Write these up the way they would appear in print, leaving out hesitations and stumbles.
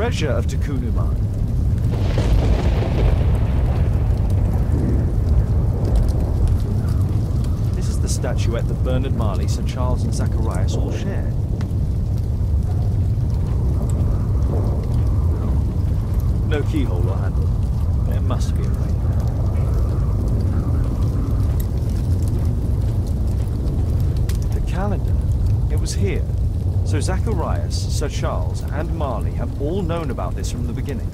treasure of Tukunuman. This is the statuette that Bernard Marley, Sir Charles and Zacharias all shared. No keyhole or handle. There must be a way. The calendar. It was here. So Zacharias, Sir Charles, and Marley have all known about this from the beginning.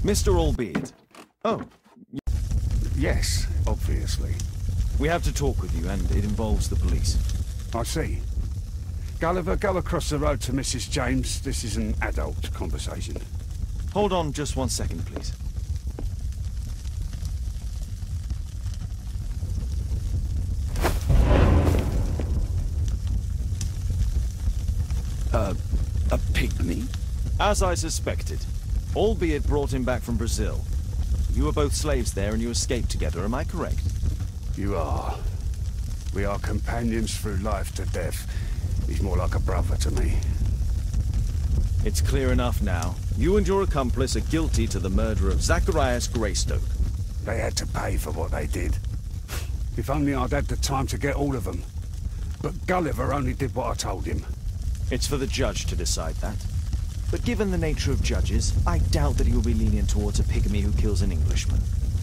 Mr. Albeit. Oh, Yes, obviously. we have to talk with you, and it involves the police. I see. Gulliver, go across the road to Mrs. James. This is an adult conversation. Hold on just 1 second, please. A pygmy? As I suspected. Albeit brought him back from Brazil. You were both slaves there and you escaped together, am I correct? You are. We are companions through life to death. He's more like a brother to me. It's clear enough now. You and your accomplice are guilty to the murder of Zacharias Greystoke. They had to pay for what they did. If only I'd had the time to get all of them. But Gulliver only did what I told him. It's for the judge to decide that. But given the nature of judges, I doubt that he will be lenient towards a pygmy who kills an Englishman.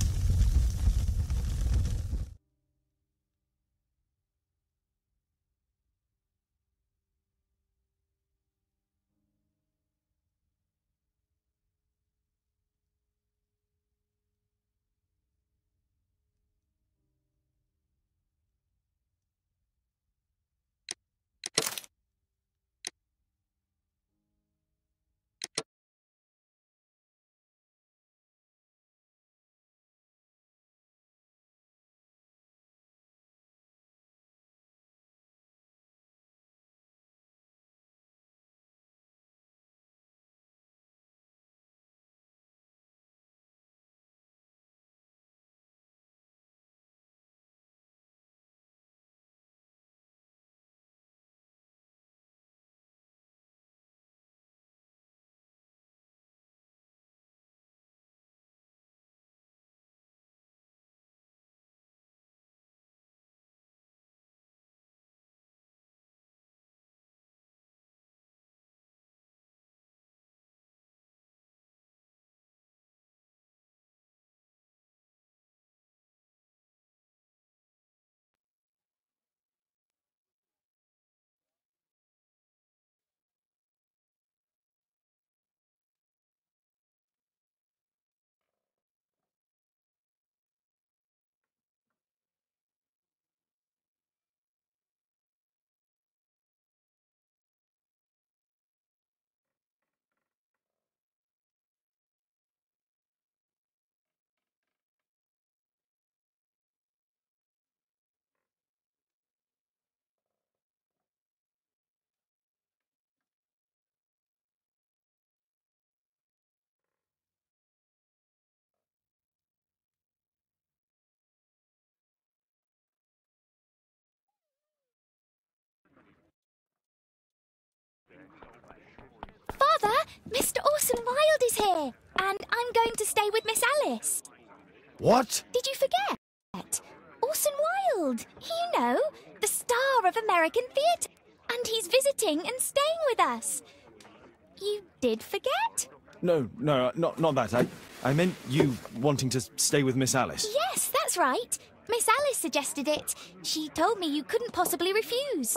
Father, Mr. Orson Wilde is here, and I'm going to stay with Miss Alice. What? Did you forget? Orson Wilde, you know, the star of American theatre, and he's visiting and staying with us. You did forget? No, not that. I meant you wanting to stay with Miss Alice. Yes, that's right. Miss Alice suggested it. She told me you couldn't possibly refuse.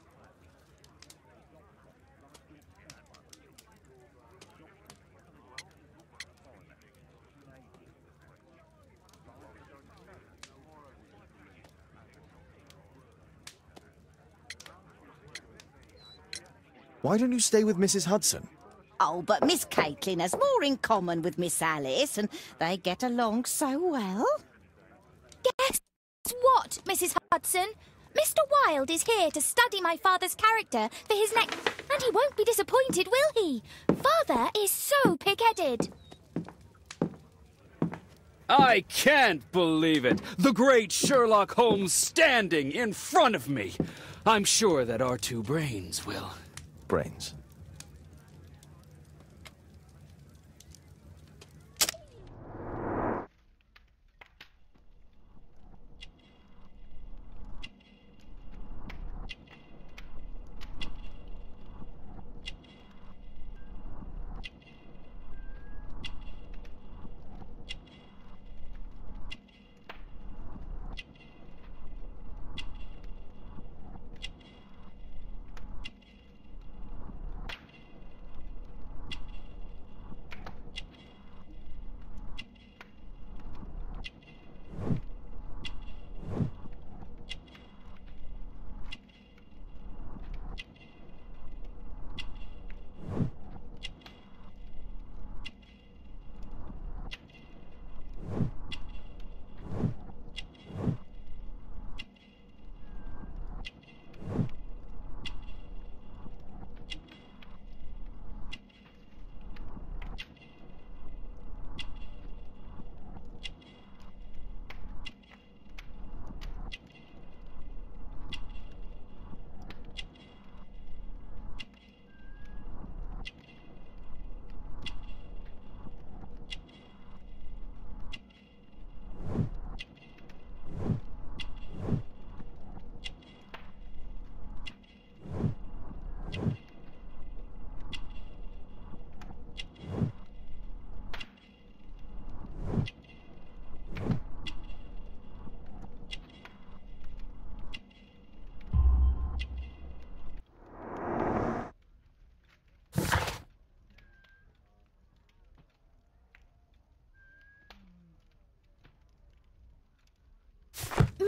Why don't you stay with Mrs. Hudson? Oh, but Miss Caitlin has more in common with Miss Alice, and they get along so well. Guess what, Mrs. Hudson? Mr. Wilde is here to study my father's character for his next... And he won't be disappointed, will he? Father is so pig-headed. I can't believe it! The great Sherlock Holmes standing in front of me! I'm sure that our two brains will... Brains.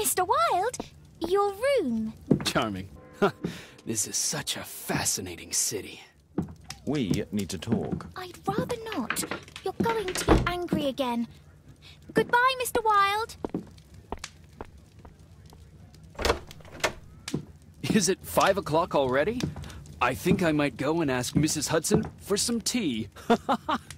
Mr. Wilde, your room. Charming. This is such a fascinating city. We need to talk. I'd rather not. You're going to be angry again. Goodbye, Mr. Wilde. Is it 5 o'clock already? I think I might go and ask Mrs. Hudson for some tea.